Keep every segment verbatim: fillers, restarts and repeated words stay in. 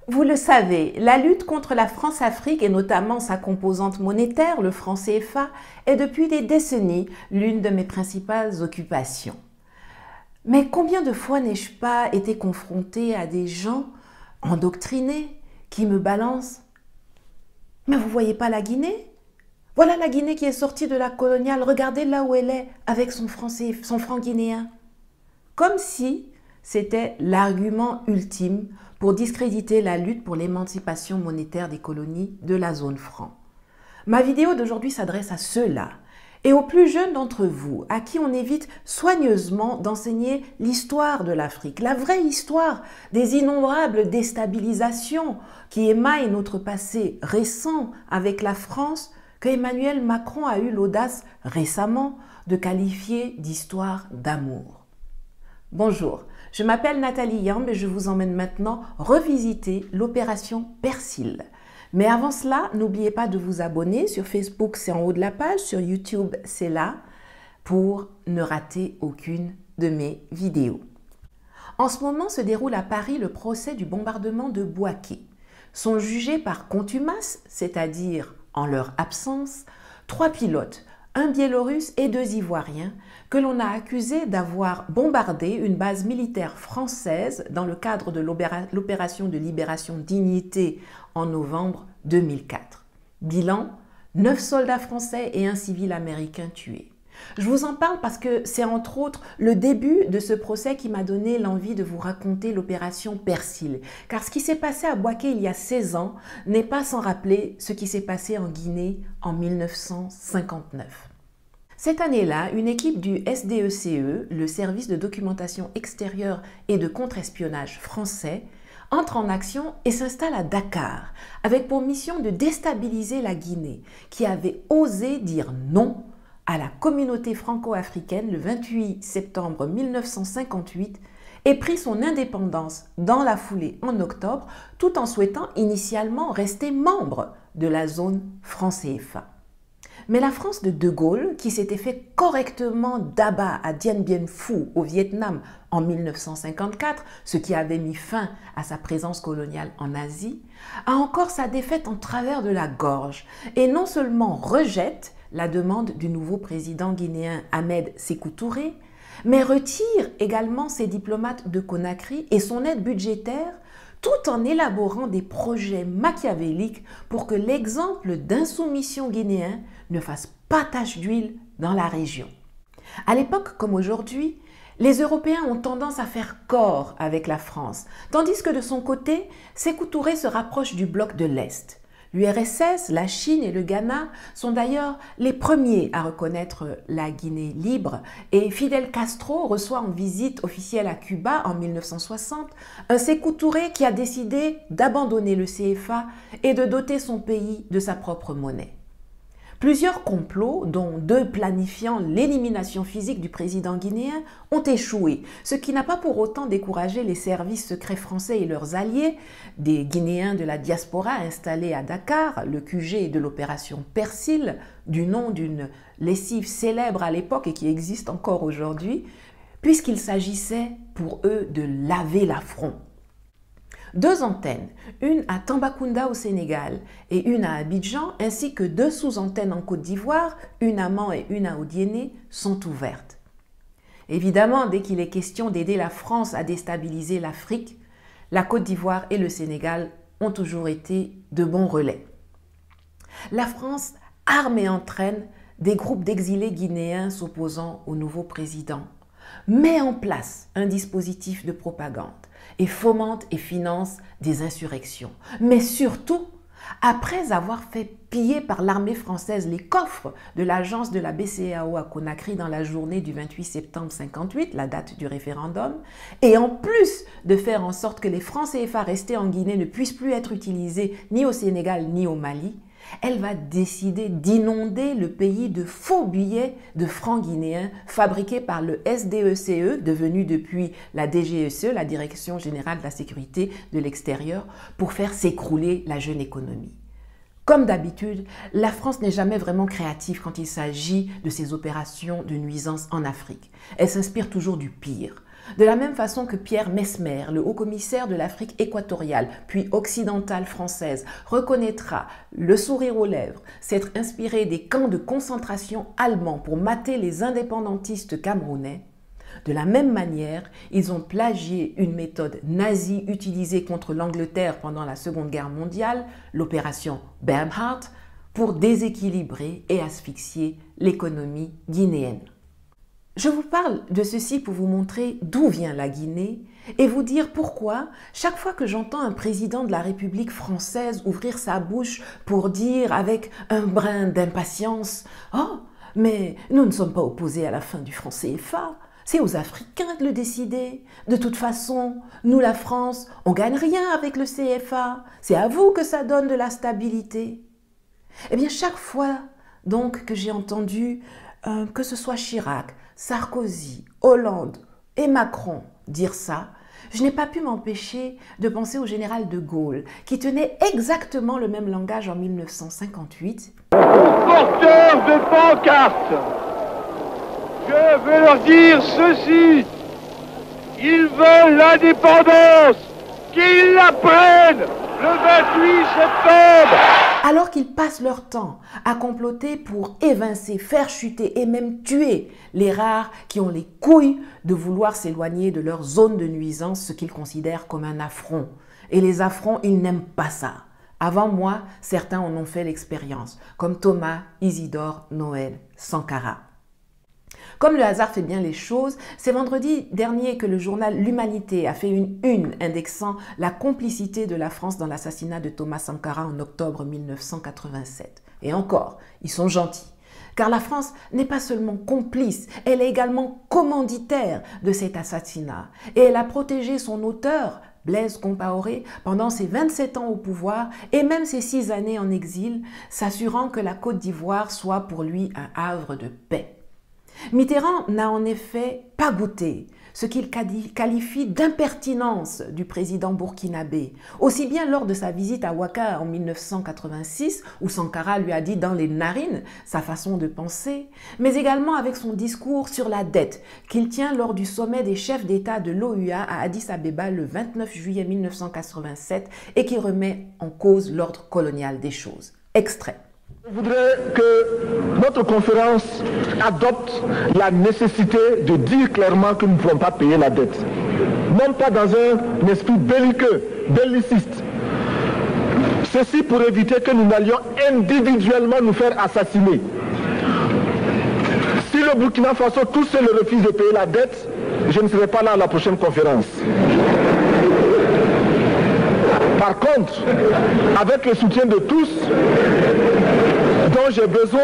Vous le savez, la lutte contre la France-Afrique et notamment sa composante monétaire, le franc C F A, est depuis des décennies l'une de mes principales occupations. Mais combien de fois n'ai-je pas été confrontée à des gens endoctrinés qui me balancent « Mais vous voyez pas la Guinée? Voilà la Guinée qui est sortie de la coloniale, regardez là où elle est avec son franc, son franc guinéen. » Comme si c'était l'argument ultime pour discréditer la lutte pour l'émancipation monétaire des colonies de la zone franc. Ma vidéo d'aujourd'hui s'adresse à ceux-là et aux plus jeunes d'entre vous, à qui on évite soigneusement d'enseigner l'histoire de l'Afrique, la vraie histoire des innombrables déstabilisations qui émaillent notre passé récent avec la France, que Emmanuel Macron a eu l'audace récemment de qualifier d'histoire d'amour. Bonjour, je m'appelle Nathalie Yamb et je vous emmène maintenant revisiter l'opération Persil. Mais avant cela, n'oubliez pas de vous abonner. Sur Facebook, c'est en haut de la page. Sur YouTube, c'est là, pour ne rater aucune de mes vidéos. En ce moment se déroule à Paris le procès du bombardement de Bouaké. Sont jugés par contumace, c'est-à-dire en leur absence, trois pilotes, un Biélorusse et deux Ivoiriens, que l'on a accusés d'avoir bombardé une base militaire française dans le cadre de l'opération de libération Dignité en novembre deux mille quatre. Bilan, neuf soldats français et un civil américain tués. Je vous en parle parce que c'est entre autres le début de ce procès qui m'a donné l'envie de vous raconter l'opération Persil. Car ce qui s'est passé à Bouaké il y a seize ans n'est pas sans rappeler ce qui s'est passé en Guinée en mille neuf cent cinquante-neuf. Cette année-là, une équipe du S D E C E, le service de documentation extérieure et de contre-espionnage français, entre en action et s'installe à Dakar, avec pour mission de déstabiliser la Guinée, qui avait osé dire non à la communauté franco-africaine le vingt-huit septembre mille neuf cent cinquante-huit et prit son indépendance dans la foulée en octobre, tout en souhaitant initialement rester membre de la zone franc C F A. Mais la France de De Gaulle, qui s'était fait correctement d'abat à Dien Bien Phu au Vietnam en mille neuf cent cinquante-quatre, ce qui avait mis fin à sa présence coloniale en Asie, a encore sa défaite en travers de la gorge et non seulement rejette la demande du nouveau président guinéen Ahmed Sékou Touré, mais retire également ses diplomates de Conakry et son aide budgétaire, tout en élaborant des projets machiavéliques pour que l'exemple d'insoumission guinéen ne fasse pas tache d'huile dans la région. À l'époque comme aujourd'hui, les Européens ont tendance à faire corps avec la France, tandis que de son côté, Sékou Touré se rapproche du bloc de l'Est. L'U R S S, la Chine et le Ghana sont d'ailleurs les premiers à reconnaître la Guinée libre et Fidel Castro reçoit en visite officielle à Cuba en mille neuf cent soixante un Sékou Touré qui a décidé d'abandonner le C F A et de doter son pays de sa propre monnaie. Plusieurs complots, dont deux planifiant l'élimination physique du président guinéen, ont échoué, ce qui n'a pas pour autant découragé les services secrets français et leurs alliés, des Guinéens de la diaspora installés à Dakar, le Q G de l'opération Persil, du nom d'une lessive célèbre à l'époque et qui existe encore aujourd'hui, puisqu'il s'agissait pour eux de laver l'affront. Deux antennes, une à Tambacounda au Sénégal et une à Abidjan, ainsi que deux sous-antennes en Côte d'Ivoire, une à Mans et une à Odiéné, sont ouvertes. Évidemment, dès qu'il est question d'aider la France à déstabiliser l'Afrique, la Côte d'Ivoire et le Sénégal ont toujours été de bons relais. La France arme et entraîne des groupes d'exilés guinéens s'opposant au nouveau président, met en place un dispositif de propagande et fomente et finance des insurrections. Mais surtout, après avoir fait piller par l'armée française les coffres de l'agence de la B C E A O à Conakry dans la journée du vingt-huit septembre cinquante-huit, la date du référendum, et en plus de faire en sorte que les francs C F A restés en Guinée ne puissent plus être utilisés ni au Sénégal ni au Mali, elle va décider d'inonder le pays de faux billets de francs guinéens fabriqués par le S D E C E, devenu depuis la D G E C E, la Direction générale de la sécurité de l'extérieur, pour faire s'écrouler la jeune économie. Comme d'habitude, la France n'est jamais vraiment créative quand il s'agit de ses opérations de nuisance en Afrique. Elle s'inspire toujours du pire. De la même façon que Pierre Messmer, le haut-commissaire de l'Afrique équatoriale, puis occidentale française, reconnaîtra, le sourire aux lèvres, s'être inspiré des camps de concentration allemands pour mater les indépendantistes camerounais, de la même manière, ils ont plagié une méthode nazie utilisée contre l'Angleterre pendant la Seconde Guerre mondiale, l'opération Bernhardt, pour déséquilibrer et asphyxier l'économie guinéenne. Je vous parle de ceci pour vous montrer d'où vient la Guinée et vous dire pourquoi, chaque fois que j'entends un président de la République française ouvrir sa bouche pour dire avec un brin d'impatience « Oh, mais nous ne sommes pas opposés à la fin du franc C F A », c'est aux Africains de le décider. De toute façon, nous, la France, on gagne rien avec le C F A. C'est à vous que ça donne de la stabilité. Eh bien, chaque fois donc que j'ai entendu euh, que ce soit Chirac, Sarkozy, Hollande et Macron dire ça, je n'ai pas pu m'empêcher de penser au général de Gaulle, qui tenait exactement le même langage en mille neuf cent cinquante-huit. Porteurs de pancartes, je veux leur dire ceci, ils veulent l'indépendance, qu'ils la prennent le vingt-huit septembre. Alors qu'ils passent leur temps à comploter pour évincer, faire chuter et même tuer les rares qui ont les couilles de vouloir s'éloigner de leur zone de nuisance, ce qu'ils considèrent comme un affront. Et les affronts, ils n'aiment pas ça. Avant moi, certains en ont fait l'expérience, comme Thomas Isidore Noël Sankara. Comme le hasard fait bien les choses, c'est vendredi dernier que le journal L'Humanité a fait une une indexant la complicité de la France dans l'assassinat de Thomas Sankara en octobre mille neuf cent quatre-vingt-sept. Et encore, ils sont gentils. Car la France n'est pas seulement complice, elle est également commanditaire de cet assassinat. Et elle a protégé son auteur, Blaise Compaoré, pendant ses vingt-sept ans au pouvoir et même ses six années en exil, s'assurant que la Côte d'Ivoire soit pour lui un havre de paix. Mitterrand n'a en effet pas goûté ce qu'il qualifie d'impertinence du président burkinabé, aussi bien lors de sa visite à Ouaka en mille neuf cent quatre-vingt-six, où Sankara lui a dit dans les narines sa façon de penser, mais également avec son discours sur la dette qu'il tient lors du sommet des chefs d'État de l'O U A à Addis-Abeba le vingt-neuf juillet mille neuf cent quatre-vingt-sept et qui remet en cause l'ordre colonial des choses. Extrait. Je voudrais que notre conférence adopte la nécessité de dire clairement que nous ne pouvons pas payer la dette. Non pas dans un esprit belliqueux, belliciste. Ceci pour éviter que nous n'allions individuellement nous faire assassiner. Si le Burkina Faso tout seul refuse de payer la dette, je ne serai pas là à la prochaine conférence. Par contre, avec le soutien de tous, dont j'ai besoin,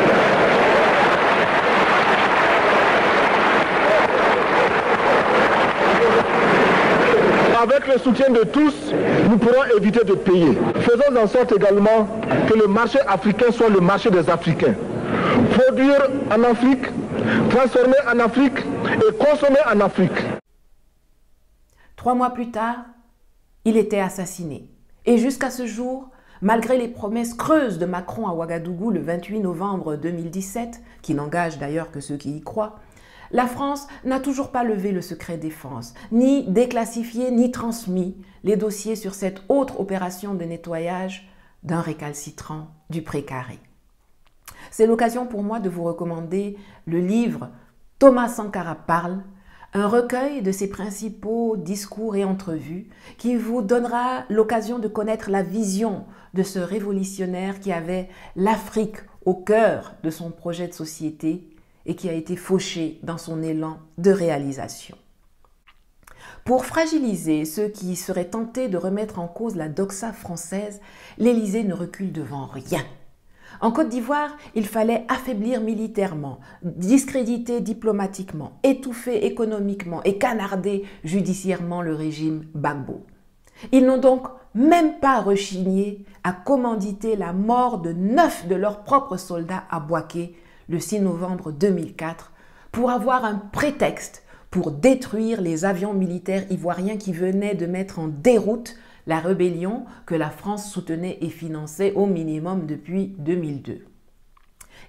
avec le soutien de tous, nous pourrons éviter de payer. Faisons en sorte également que le marché africain soit le marché des Africains. Produire en Afrique, transformer en Afrique et consommer en Afrique. Trois mois plus tard, il était assassiné. Et jusqu'à ce jour, malgré les promesses creuses de Macron à Ouagadougou le vingt-huit novembre deux mille dix-sept, qui n'engagent d'ailleurs que ceux qui y croient, la France n'a toujours pas levé le secret défense, ni déclassifié ni transmis les dossiers sur cette autre opération de nettoyage d'un récalcitrant du précaré. C'est l'occasion pour moi de vous recommander le livre « Thomas Sankara parle », un recueil de ses principaux discours et entrevues qui vous donnera l'occasion de connaître la vision de ce révolutionnaire qui avait l'Afrique au cœur de son projet de société et qui a été fauché dans son élan de réalisation. Pour fragiliser ceux qui seraient tentés de remettre en cause la doxa française, l'Élysée ne recule devant rien. En Côte d'Ivoire, il fallait affaiblir militairement, discréditer diplomatiquement, étouffer économiquement et canarder judiciairement le régime Gbagbo. Ils n'ont donc même pas rechigné à commanditer la mort de neuf de leurs propres soldats à Bouaké le six novembre deux mille quatre pour avoir un prétexte pour détruire les avions militaires ivoiriens qui venaient de mettre en déroute la rébellion que la France soutenait et finançait au minimum depuis deux mille deux.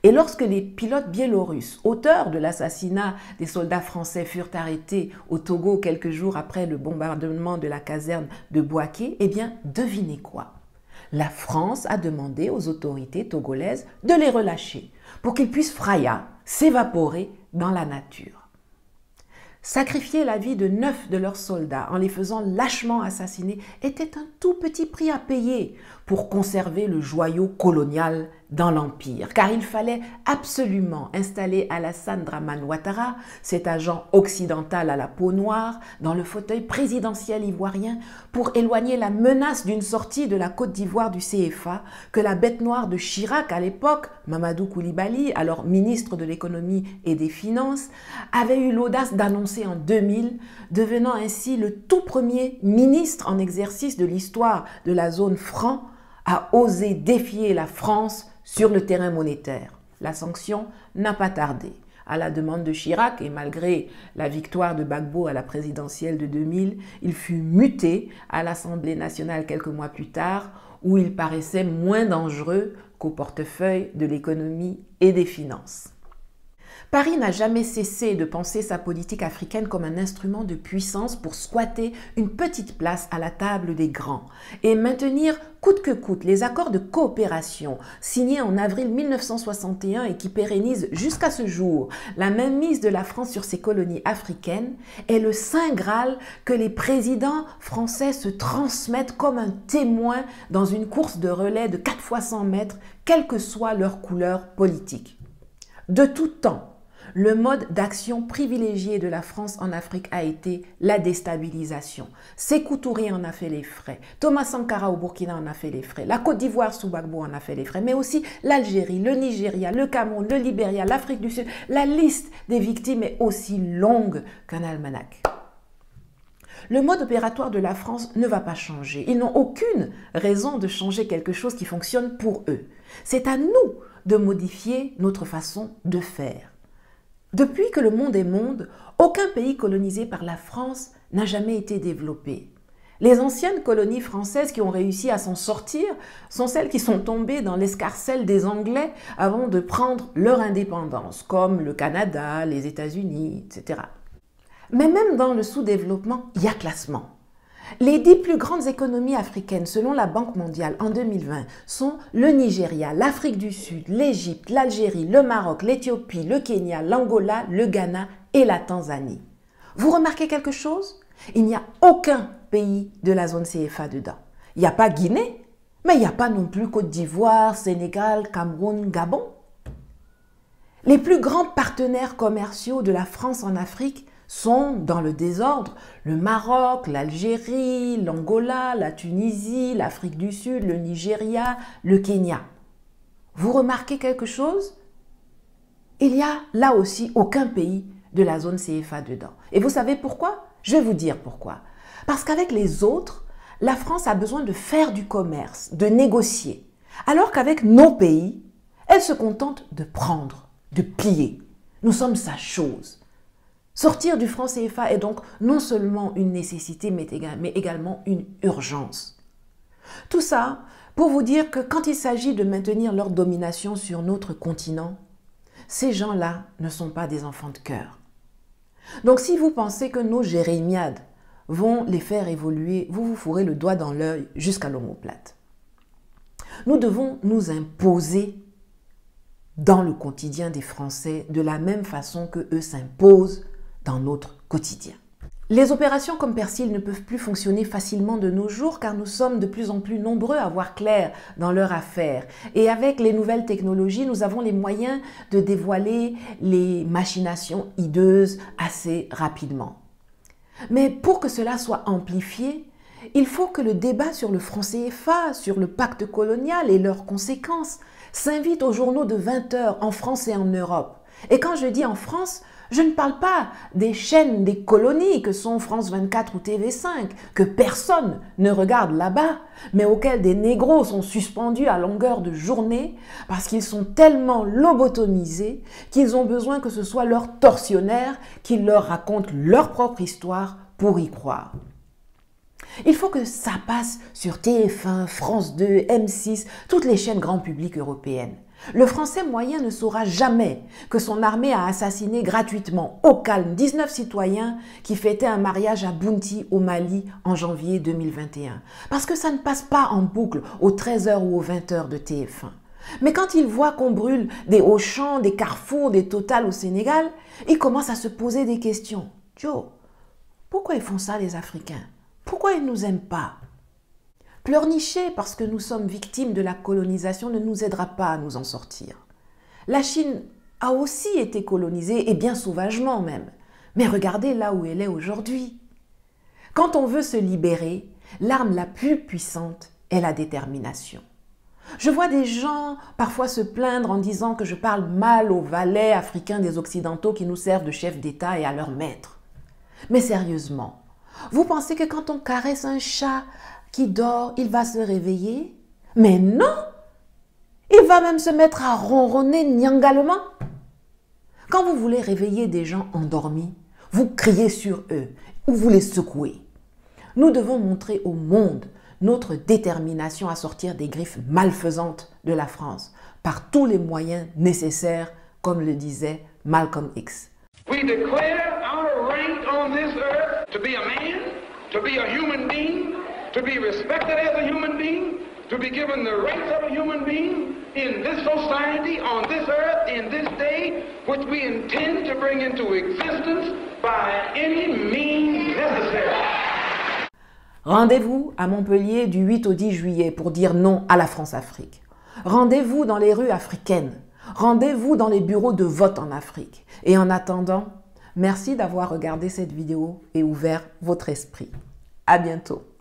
Et lorsque les pilotes biélorusses, auteurs de l'assassinat des soldats français, furent arrêtés au Togo quelques jours après le bombardement de la caserne de Bouaké, eh bien, devinez quoi? La France a demandé aux autorités togolaises de les relâcher pour qu'ils puissent fraya s'évaporer dans la nature. Sacrifier la vie de neuf de leurs soldats en les faisant lâchement assassiner était un tout petit prix à payer pour conserver le joyau colonial dans l'Empire. Car il fallait absolument installer Alassane Dramane Ouattara, cet agent occidental à la peau noire, dans le fauteuil présidentiel ivoirien pour éloigner la menace d'une sortie de la Côte d'Ivoire du C F A que la bête noire de Chirac à l'époque, Mamadou Koulibaly, alors ministre de l'économie et des finances, avait eu l'audace d'annoncer en deux mille, devenant ainsi le tout premier ministre en exercice de l'histoire de la zone franc à oser défier la France sur le terrain monétaire. La sanction n'a pas tardé. À la demande de Chirac et malgré la victoire de Gbagbo à la présidentielle de deux mille, il fut muté à l'Assemblée nationale quelques mois plus tard où il paraissait moins dangereux qu'au portefeuille de l'économie et des finances. Paris n'a jamais cessé de penser sa politique africaine comme un instrument de puissance pour squatter une petite place à la table des grands et maintenir coûte que coûte les accords de coopération signés en avril mille neuf cent soixante et un et qui pérennisent jusqu'à ce jour la mainmise de la France sur ses colonies africaines est le saint graal que les présidents français se transmettent comme un témoin dans une course de relais de quatre fois cent mètres, quelle que soit leur couleur politique. De tout temps, le mode d'action privilégié de la France en Afrique a été la déstabilisation. Sékou Touré en a fait les frais, Thomas Sankara au Burkina en a fait les frais, la Côte d'Ivoire sous Gbagbo en a fait les frais, mais aussi l'Algérie, le Nigeria, le Cameroun, le Libéria, l'Afrique du Sud. La liste des victimes est aussi longue qu'un almanach. Le mode opératoire de la France ne va pas changer. Ils n'ont aucune raison de changer quelque chose qui fonctionne pour eux. C'est à nous de modifier notre façon de faire. Depuis que le monde est monde, aucun pays colonisé par la France n'a jamais été développé. Les anciennes colonies françaises qui ont réussi à s'en sortir sont celles qui sont tombées dans l'escarcelle des Anglais avant de prendre leur indépendance, comme le Canada, les États-Unis, et cetera. Mais même dans le sous-développement, il y a classement. Les dix plus grandes économies africaines, selon la Banque mondiale en deux mille vingt, sont le Nigeria, l'Afrique du Sud, l'Égypte, l'Algérie, le Maroc, l'Éthiopie, le Kenya, l'Angola, le Ghana et la Tanzanie. Vous remarquez quelque chose? Il n'y a aucun pays de la zone C F A dedans. Il n'y a pas Guinée, mais il n'y a pas non plus Côte d'Ivoire, Sénégal, Cameroun, Gabon. Les plus grands partenaires commerciaux de la France en Afrique sont, dans le désordre, le Maroc, l'Algérie, l'Angola, la Tunisie, l'Afrique du Sud, le Nigeria, le Kenya. Vous remarquez quelque chose? Il n'y a là aussi aucun pays de la zone C F A dedans. Et vous savez pourquoi? Je vais vous dire pourquoi. Parce qu'avec les autres, la France a besoin de faire du commerce, de négocier. Alors qu'avec nos pays, elle se contente de prendre, de plier. Nous sommes sa chose. Sortir du franc C F A est donc non seulement une nécessité, mais également une urgence. Tout ça pour vous dire que quand il s'agit de maintenir leur domination sur notre continent, ces gens-là ne sont pas des enfants de cœur. Donc si vous pensez que nos jérémiades vont les faire évoluer, vous vous fourrez le doigt dans l'œil jusqu'à l'omoplate. Nous devons nous imposer dans le quotidien des Français de la même façon que eux s'imposent dans notre quotidien. Les opérations comme Persil ne peuvent plus fonctionner facilement de nos jours car nous sommes de plus en plus nombreux à voir clair dans leur affaire. Et avec les nouvelles technologies, nous avons les moyens de dévoiler les machinations hideuses assez rapidement. Mais pour que cela soit amplifié, il faut que le débat sur le franc C F A, sur le pacte colonial et leurs conséquences s'invite aux journaux de vingt heures en France et en Europe. Et quand je dis en France, je ne parle pas des chaînes des colonies que sont France vingt-quatre ou T V cinq, que personne ne regarde là-bas, mais auxquelles des négros sont suspendus à longueur de journée parce qu'ils sont tellement lobotomisés qu'ils ont besoin que ce soit leurs tortionnaires qui leur racontent leur propre histoire pour y croire. Il faut que ça passe sur T F un, France deux, M six, toutes les chaînes grand public européennes. Le Français moyen ne saura jamais que son armée a assassiné gratuitement, au calme, dix-neuf citoyens qui fêtaient un mariage à Bounti au Mali en janvier deux mille vingt et un. Parce que ça ne passe pas en boucle aux treize heures ou aux vingt heures de T F un. Mais quand il voit qu'on brûle des Auchan, des Carrefour, des Total au Sénégal, il commence à se poser des questions. Joe, pourquoi ils font ça les Africains? Pourquoi ils ne nous aiment pas? Pleurnicher parce que nous sommes victimes de la colonisation ne nous aidera pas à nous en sortir. La Chine a aussi été colonisée, et bien sauvagement même. Mais regardez là où elle est aujourd'hui. Quand on veut se libérer, l'arme la plus puissante est la détermination. Je vois des gens parfois se plaindre en disant que je parle mal aux valets africains des Occidentaux qui nous servent de chefs d'État et à leurs maîtres. Mais sérieusement, vous pensez que quand on caresse un chat qui dort, il va se réveiller? Mais non! Il va même se mettre à ronronner nyangalement. Quand vous voulez réveiller des gens endormis, vous criez sur eux ou vous les secouez. Nous devons montrer au monde notre détermination à sortir des griffes malfaisantes de la France par tous les moyens nécessaires, comme le disait Malcolm X. We declare our right on this earth to be a man, to be a human being, to be respected as a human being, to be given the rights of a human being in this society, on this earth, in this day, which we intend to bring into existence by any means necessary. Rendez-vous à Montpellier du huit au dix juillet pour dire non à la France-Afrique. Rendez-vous dans les rues africaines. Rendez-vous dans les bureaux de vote en Afrique. Et en attendant, merci d'avoir regardé cette vidéo et ouvert votre esprit. À bientôt.